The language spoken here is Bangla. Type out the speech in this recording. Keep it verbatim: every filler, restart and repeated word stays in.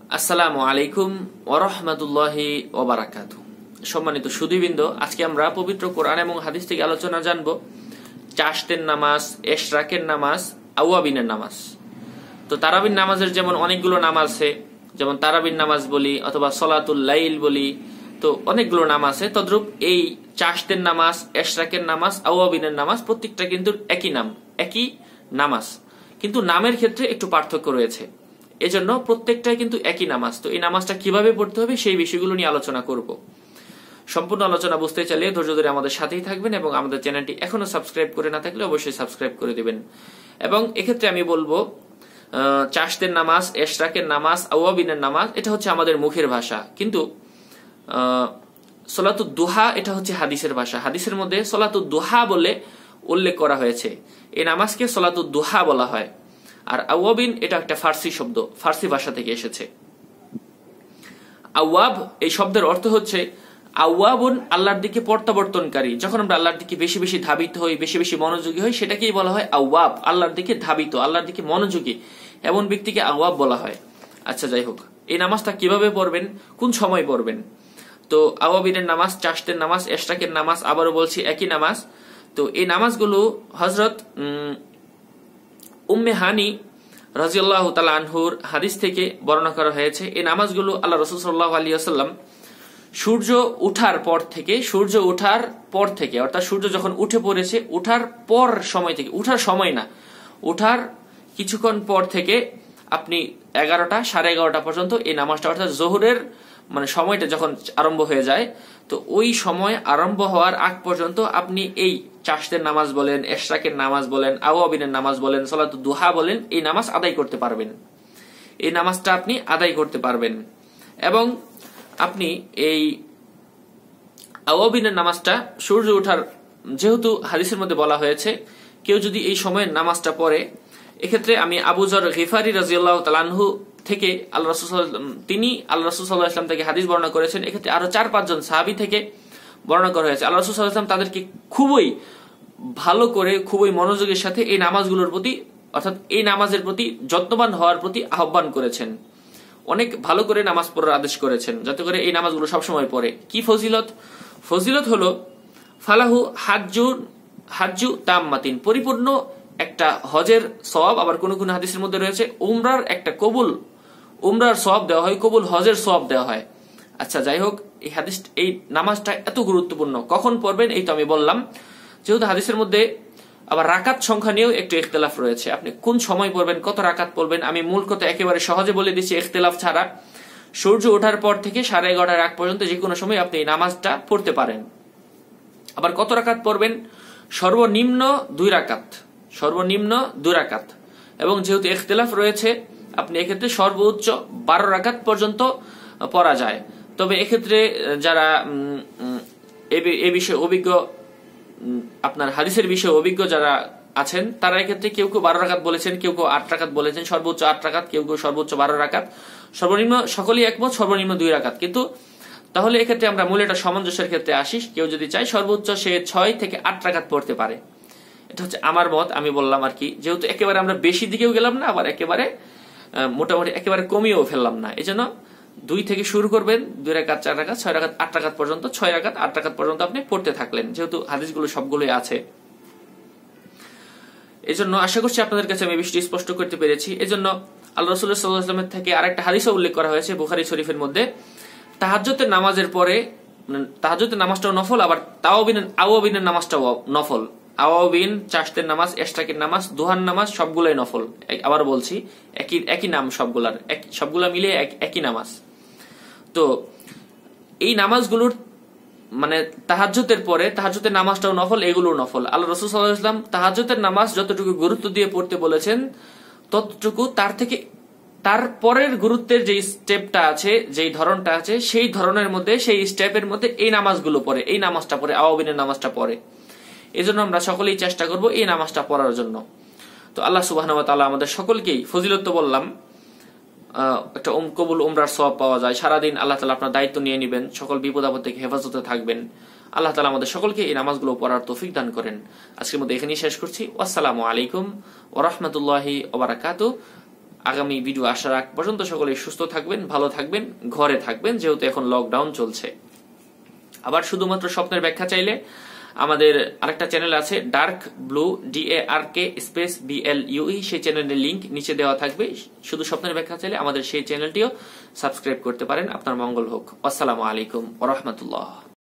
আসসালামু আলাইকুম ওয়া রাহমাতুল্লাহি ওয়া বারাকাতুহু। সম্মানিত সুধীবৃন্দ, আজকে আমরা পবিত্র কোরআন এবং হাদিস থেকে আলোচনা জানব চাশতের নামাজ, ইশরাকের নামাজ, আওয়াবিনের নামাজ। তো তারাবির নামাজের যেমন অনেকগুলো নাম আছে, যেমন তারাবির নামাজ বলি অথবা সলাতুল লাইল বলি, তো অনেকগুলো নাম আছে। তদ্রূপ এই চাশতের নামাজ, ইশরাকের নামাজ, আওয়াবিনের নামাজ প্রত্যেকটা কিন্তু একই নাম, একই নামাজ, কিন্তু নামের ক্ষেত্রে একটু পার্থক্য রয়েছে। এজন্য প্রত্যেকটাই কিন্তু একই নামাজ। তো এই নামাজটা কিভাবে পড়তে হবে সেই বিষয়গুলো নিয়ে আলোচনা করব। সম্পূর্ণ আলোচনা বুঝতে চাইলে ধৈর্য ধরে আমাদের সাথেই থাকবেন এবং আমাদের চ্যানেলটি এখনো সাবস্ক্রাইব করে না থাকলে অবশ্যই সাবস্ক্রাইব করে দিবেন। এবং এক্ষেত্রে আমি বলবো চাশতের নামাজ, ইশরাকের নামাজ, আওয়াবিনের নামাজ এটা হচ্ছে আমাদের মুখের ভাষা, কিন্তু সলাতুদ দুহা এটা হচ্ছে হাদিসের ভাষা। হাদিসের মধ্যে সলাতুদ দুহা বলে উল্লেখ করা হয়েছে। এই নামাজকে সলাতুদ দুহা বলা হয়। আর আওয়াবিন এটা একটা ফার্সি শব্দ, ফার্সি ভাষা থেকে এসেছে। আওয়াব এই শব্দের অর্থ হচ্ছে আওয়াবুন, আল্লাহর দিকে প্রত্যাবর্তনকারী। যখন আমরা আল্লাহর দিকে বেশি বেশি ধাবিত হই, বেশি বেশি মনোযোগী হই, সেটাকেই বলা হয় আওয়াব। আল্লাহর দিকে ধাবিত, আল্লাহর দিকে মনোযোগী এমন ব্যক্তিকে আওয়াব বলা হয়। আচ্ছা, যাই হোক, এই নামাজটা কিভাবে পড়বেন, কোন সময় পড়বেন? তো আওয়াবিনের নামাজ, চাশতের নামাজ, ইশরাকের নামাজ, আবারও বলছি একই নামাজ। তো এই নামাজগুলো হযরত উম্মে হানি রাদিয়াল্লাহু তাআলা আনহুর হাদিস থেকে বর্ণনা করা হয়েছে। এই নামাজগুলো আল্লাহ রাসূল সাল্লাল্লাহু আলাইহি ওয়াসাল্লাম সূর্য উঠার পর থেকে, সূর্য উঠার পর থেকে অর্থাৎ সূর্য যখন উঠে পড়েছে, উঠার পর সময় থেকে, উঠার সময় না, উঠার কিছুক্ষণ পর থেকে আপনি এগারোটা সাড়ে এগারোটা পর্যন্ত এই নামাজটা, অর্থাৎ জোহরের মানে সময়টা যখন আরম্ভ হয়ে যায়, তো ওই সময় আরম্ভ হওয়ার আগ পর্যন্ত আপনি এই চাশতের নামাজ বলেন, ইশরাকের নামাজ বলেন, আওয়াবিনের নামাজ বলেন, সলাতুদ দুহা বলেন, এই নামাজ আদায় করতে পারবেন। এই নামাজটা আপনি আদায় করতে পারবেন। এবং আপনি এই আওয়াবিনের নামাজটা সূর্য ওঠার, যেহেতু হাদিসের মধ্যে বলা হয়েছে কেউ যদি এই সময়ের নামাজটা পড়ে, এক্ষেত্রে আমি আবু যর গিফারি রাদিয়াল্লাহু তাআলা আনহু থেকে আল্লাহ রাসূল তিনি আল্লাহ রাসূল সাল্লাল্লাহু আলাইহি ওয়াসাল্লাম থেকে হাদিস বর্ণনা করেছেন। এক্ষেত্রে আরো চার পাঁচজন সাহাবী থেকে বর্ণনা করা হয়েছে। আল্লাহ রাসূল সাল্লাল্লাহু আলাইহি ওয়াসাল্লাম তাদেরকে খুবই ভালো করে, খুবই মনোযোগের সাথে এই নামাজগুলোর প্রতি, অর্থাৎ এই নামাজের প্রতি যত্নবান হওয়ার প্রতি আহ্বান করেছেন। অনেক ভালো করে নামাজ পড়ার আদেশ করেছেন, যাতে করে এই নামাজগুলো সবসময় পড়ে। কি ফজিলত? ফজিলত হলো ফালাহু হাজ্জুন হাজ্জু তাম্মাতিন, পরিপূর্ণ একটা হজের সওয়াব। আবার কোন কোন হাদিসের মধ্যে রয়েছে উমরার একটা কবুল, উমরার সওয়াব দেওয়া হয়, কবুল হজের সওয়াব দেওয়া হয়। আচ্ছা, যাই হোক, এই হাদিস, এই নামাজটা এত গুরুত্বপূর্ণ। কখন পড়বেন এই তো আমি বললাম। যেহেতু হাদিসের মধ্যে আবার রাকাত সংখ্যা নিয়েও একটু ইখতিলাফ রয়েছে, আপনি কোন সময় পড়বেন, কত রাকাত পড়বেন, আমি মূল কথা একেবারে সহজে বলে দিচ্ছি ইখতিলাফ ছাড়া। সূর্য ওঠার পর থেকে সাড়ে এগারোটার আগ পর্যন্ত যে কোনো সময় আপনি এই নামাজটা পড়তে পারেন। আবার কত রাকাত পড়বেন? সর্বনিম্ন দুই রাকাত, সর্বনিম্ন দুই রাকাত। এবং যেহেতু ইখতিলাফ রয়েছে, আপনি এক্ষেত্রে সর্বোচ্চ বারো রাকাত পর্যন্ত পড়া যায়। তবে এক্ষেত্রে যারা এ বিষয়ে অভিজ্ঞ, আপনার হাদিসের বিষয়ে অভিজ্ঞ যারা আছেন, তারা এক্ষেত্রে কেউ কেউ বারো রাকাত বলেছেন, কেউ কেউ আট রাকাত বলেছেন, সর্বোচ্চ আট রাকাত, কেউ কেউ সর্বোচ্চ বারো রাকাত, সর্বনিম্ন সকলেই একমত সর্বনিম্ন দুই রাকাত। কিন্তু তাহলে এক্ষেত্রে আমরা মূল এটা সামঞ্জস্যের ক্ষেত্রে আসি। কেউ যদি চায় সর্বোচ্চ সে ছয় থেকে আট রাকাত পড়তে পারে। এটা হচ্ছে আমার মত, আমি বললাম আর কি। যেহেতু একেবারে আমরা বেশি দিকেও গেলাম না, আবার একেবারে মোটামুটি একেবারে কমিয়েও ফেললাম না, এই জন্য দুই থেকে শুরু করবেন, দুই রাকাত, চার রাকাত, ছয় রাকাত, আট রাকাত পর্যন্ত, ছয় রাকাত, আট রাকাত পর্যন্ত আপনি পড়তে থাকলেন, যেহেতু হাদিসগুলো সবগুলোই আছে। এই জন্য আশা করছি আপনাদের কাছে আমি বিষয়টি স্পষ্ট করতে পেরেছি। এই জন্য আল্লাহ রাসূল সাল্লাল্লাহু আলাইহি ওয়াসাল্লাম থেকে আরেকটা হাদিসও উল্লেখ করা হয়েছে বুখারী শরীফের মধ্যে, তাহাজ্জুদের নামাজের পরে, তাহাজ্জুদের নামাজটাও নফল, আবার তাওয়াবিনের আওয়াবিনের নামাজটাও নফল। আওয়াবিন, চাশতের নামাজ, ইশরাকের নামাজ, দুহার নামাজ সবগুলোই নফল। আবার বলছি, একই একই নাম সবগুলার, সবগুলা মিলে একই নামাজ। তো এই নামাজগুলোর মানে তাহাজ্জুদের পরে, তাহাজ্জুদের নামাজটাও নফল, এগুলোও নফল। আল্লাহ রাসূল সাল্লাল্লাহু আলাইহি ওয়াসাল্লাম তাহাজ্জুদের নামাজ যতটুকু গুরুত্ব দিয়ে পড়তে বলেছেন, ততটুকু তার থেকে তার পরের গুরুত্বের যে স্টেপটা আছে, যেই ধরনটা আছে, সেই ধরনের মধ্যে, সেই স্টেপের মধ্যে এই নামাজগুলো পড়ে, এই নামাজটা পড়ে, আওয়াবিনের নামাজটা পড়ে। এই জন্য আমরা সকলেই চেষ্টা করব এই নামাজটা পড়ার জন্য। তো আল্লাহ সুবহানাহু ওয়া তাআলা আমাদের সকলকেই, ফজিলত তো বললাম, একটা কবুল উমরার সওয়াব পাওয়া যায়। সারাদিন আল্লাহ তাআলা আপনার দায়িত্ব নিয়ে নেবেন, সকল বিপদ আপদ থেকে হেফাজতে থাকবেন। আল্লাহ তাআলা আমাদের সকলকে এই নামাজগুলো পড়ার তৌফিক দান করেন। আজকের মতো এখানেই শেষ করছি। আসসালামু আলাইকুম ওয়া রাহমাতুল্লাহি ওয়া বারাকাতুহু। আগামী ভিডিও আসার আগ পর্যন্ত সকলে সুস্থ থাকবেন, ভালো থাকবেন, ঘরে থাকবেন, যেহেতু এখন লকডাউন চলছে। আবার শুধুমাত্র স্বপ্নের ব্যাখ্যা চাইলে আমাদের আরেকটা চ্যানেল আছে, dark blue, D A R K space B L U E, সেই চ্যানেলের লিংক নিচে দেওয়া থাকবে। শুধু স্বপ্নের ব্যাখ্যা চাইলে আমাদের সেই চ্যানেলটিও সাবস্ক্রাইব করতে পারেন। আপনার মঙ্গল হোক। আসসালামু আলাইকুম ওয়া রাহমাতুল্লাহ।